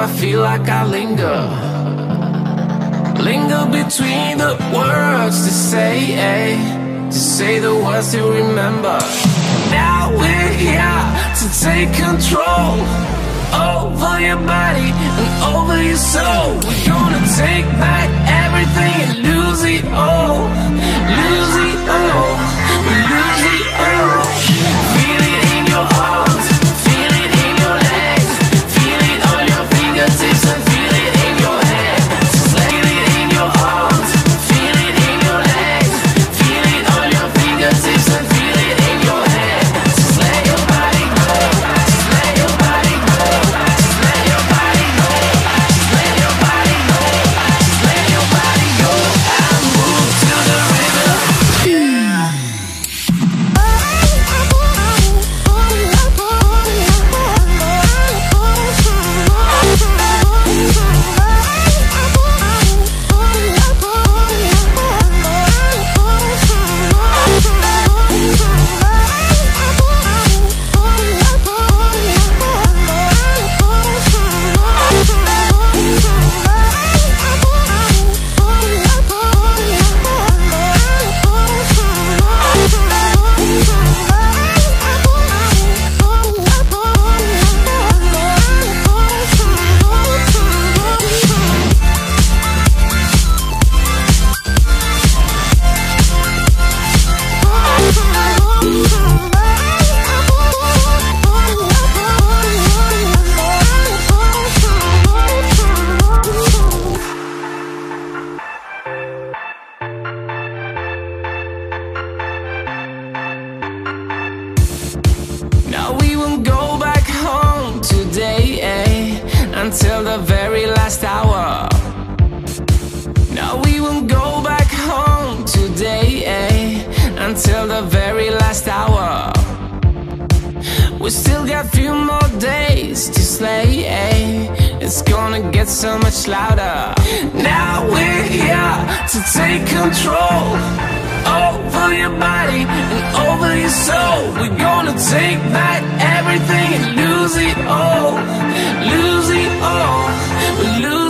I feel like I linger between the words to say the words to remember. Now we're here to take control over your body and over your soul. We're gonna take back everything and lose it all, lose it all, lose it all. Feel it in your arms, feel it in your legs, feel it on your fingertips and feel it in your head. Feel it in your arms, feel it in your legs, feel it on your fingertips and feel it in your head. Just let your body go, just let your body go, just let your body go, just let your body go, just let your body go and move to the rhythm. Now we won't go back home today, until the very last hour. Now we won't go back home today, until the very last hour. We still got a few more days to slay, it's gonna get so much louder. Now we're here to take control over your body and over your soul. We're gonna take back everything and lose it all, lose it all, lose